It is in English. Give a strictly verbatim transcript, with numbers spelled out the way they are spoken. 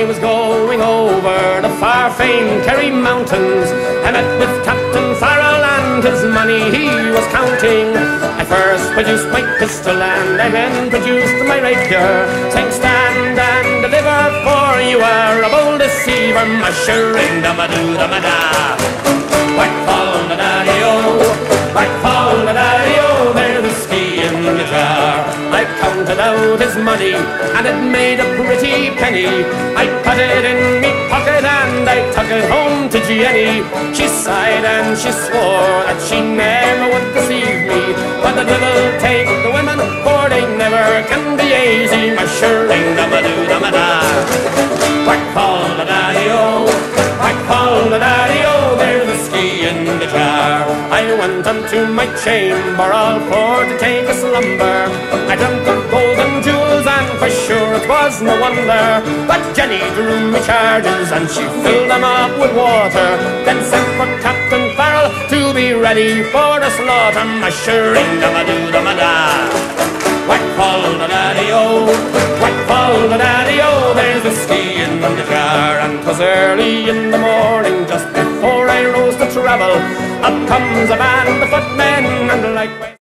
was going over the far famed Kerry Mountains. I met with Captain Farrell and his money he was counting. I first produced my pistol and I then produced my rapier, saying stand and deliver, for you are a bold deceiver, mushering dum-a-doo-dum-a-da. Whack fall the daddy-o, whack fall the daddy-o, there's whiskey in the jar. I counted out his money and it made a pretty penny. I put it in me pocket and I took it home to Jenny. She sighed and she swore that she never would deceive me, but the devil take the women, for they never can be easy, mushering dum-a-doo-dum-a-da. Whack fall the daddy-o, whack fall the daddy-o, there's whiskey in the jar. I went unto my chamber all for to take a slumber. I dreamt of gold and jewels and for sure it was no wonder. But Jenny drew me charges and she filled them up with water, then sent for Captain Farrell to be ready for the slaughter, mushering dum-a-doo-dum-a-da. Whack fall the daddy-o, whack fall the daddy-o, there's whiskey in the jar. And 'twas early in the morning, just before I rose to travel, up comes a band of footmen and likewise